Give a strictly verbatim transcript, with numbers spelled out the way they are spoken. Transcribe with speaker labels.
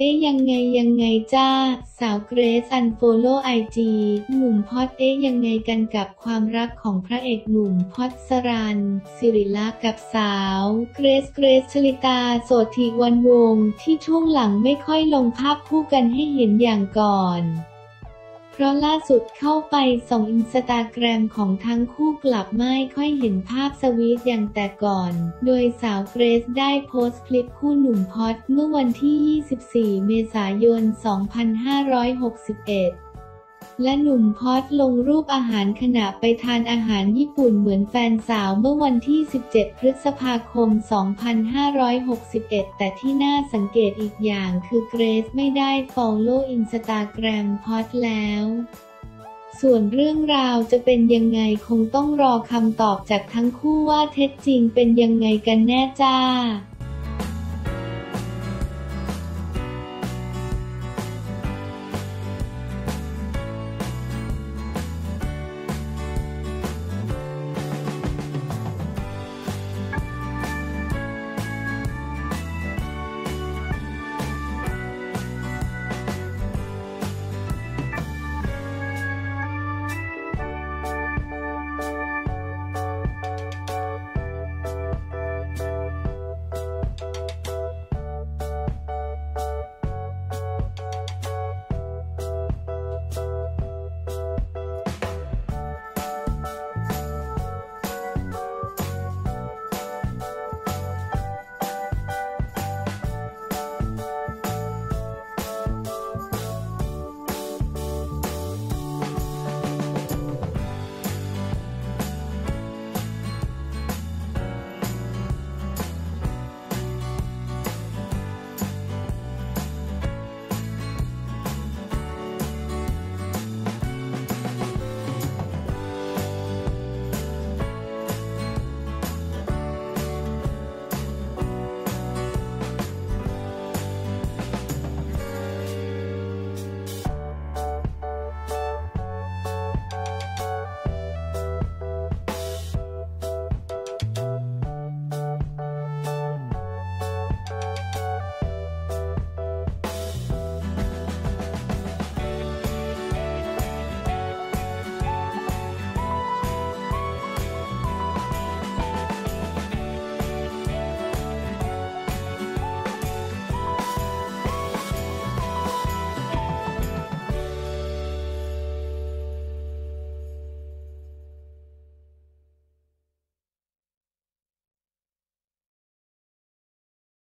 Speaker 1: อ๊ะยังไงยังไงจ้าสาวเกรซอันโฟโลไอจีหนุ่มพอดเอ๊ะยังไงกันกับความรักของพระเอกหนุ่มพอดสรัญสิริลักษณ์กับสาวเกรซเกรซชลิตาโสธิวันวงศ์ที่ช่วงหลังไม่ค่อยลงภาพคู่กันให้เห็นอย่างก่อนเพราะล่าสุดเข้าไปส่องอินสตาแกรมของทั้งคู่กลับไม่ค่อยเห็นภาพสวีทอย่างแต่ก่อน โดยสาวเกรซได้โพสต์คลิปคู่หนุ่มพอดเมื่อวันที่ ยี่สิบสี่ เมษายน สองพันห้าร้อยหกสิบเอ็ด และหนุ่มพอดลงรูปอาหารขณะไปทานอาหารญี่ปุ่นเหมือนแฟนสาวเมื่อวันที่ สิบเจ็ด พฤษภาคม สองพันห้าร้อยหกสิบเอ็ด แต่ที่น่าสังเกตอีกอย่างคือเกรซไม่ได้ฟอลโล่อินสตาแกรมพอดแล้วส่วนเรื่องราวจะเป็นยังไงคงต้องรอคำตอบจากทั้งคู่ว่าเท็จจริงเป็นยังไงกันแน่จ้า